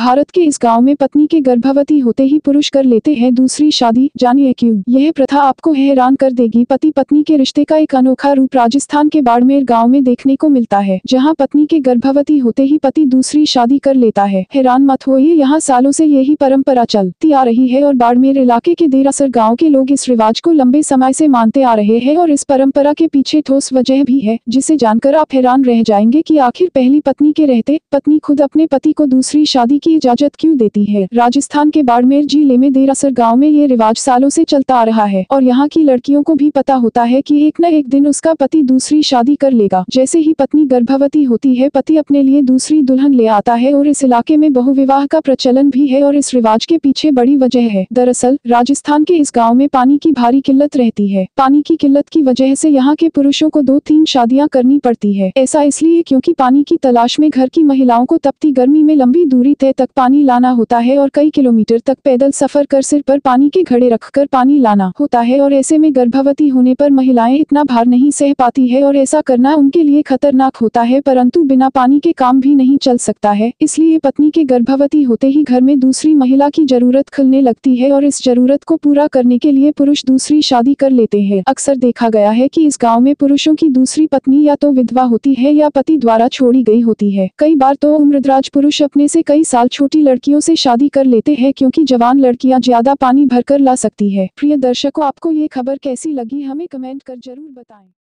भारत के इस गांव में पत्नी के गर्भवती होते ही पुरुष कर लेते हैं दूसरी शादी। जानिए क्यों। यह प्रथा आपको हैरान कर देगी। पति पत्नी के रिश्ते का एक अनोखा रूप राजस्थान के बाड़मेर गांव में देखने को मिलता है, जहां पत्नी के गर्भवती होते ही पति दूसरी शादी कर लेता है। हैरान मत होइए, यहाँ सालों से यही परंपरा चलती आ रही है और बाड़मेर इलाके के देरासर गाँव के लोग इस रिवाज को लंबे समय से मानते आ रहे हैं और इस परंपरा के पीछे ठोस वजह भी है, जिसे जानकर आप हैरान रह जाएंगे कि आखिर पहली पत्नी के रहते पत्नी खुद अपने पति को दूसरी शादी की इजाजत क्यों देती है। राजस्थान के बाड़मेर जिले में देरासर गांव में ये रिवाज सालों से चलता आ रहा है और यहाँ की लड़कियों को भी पता होता है कि एक न एक दिन उसका पति दूसरी शादी कर लेगा। जैसे ही पत्नी गर्भवती होती है, पति अपने लिए दूसरी दुल्हन ले आता है और इस इलाके में बहुविवाह का प्रचलन भी है और इस रिवाज के पीछे बड़ी वजह है। दरअसल राजस्थान के इस गाँव में पानी की भारी किल्लत रहती है। पानी की किल्लत की वजह से यहाँ के पुरुषों को 2-3 शादियां करनी पड़ती है। ऐसा इसलिए क्योंकि पानी की तलाश में घर की महिलाओं को तपती गर्मी में लंबी दूरी तय तक पानी लाना होता है और कई किलोमीटर तक पैदल सफर कर सिर पर पानी के घड़े रखकर पानी लाना होता है और ऐसे में गर्भवती होने पर महिलाएं इतना भार नहीं सह पाती है और ऐसा करना उनके लिए खतरनाक होता है, परंतु बिना पानी के काम भी नहीं चल सकता है। इसलिए पत्नी के गर्भवती होते ही घर में दूसरी महिला की जरूरत खलने लगती है और इस जरूरत को पूरा करने के लिए पुरुष दूसरी शादी कर लेते हैं। अक्सर देखा गया है कि इस गाँव में पुरुषों की दूसरी पत्नी या तो विधवा होती है या पति द्वारा छोड़ी गई होती है। कई बार तो उम्रदराज पुरुष अपने से कई साल छोटी लड़कियों से शादी कर लेते हैं, क्योंकि जवान लड़कियां ज्यादा पानी भरकर ला सकती है। प्रिय दर्शकों, आपको ये खबर कैसी लगी हमें कमेंट कर जरूर बताएं।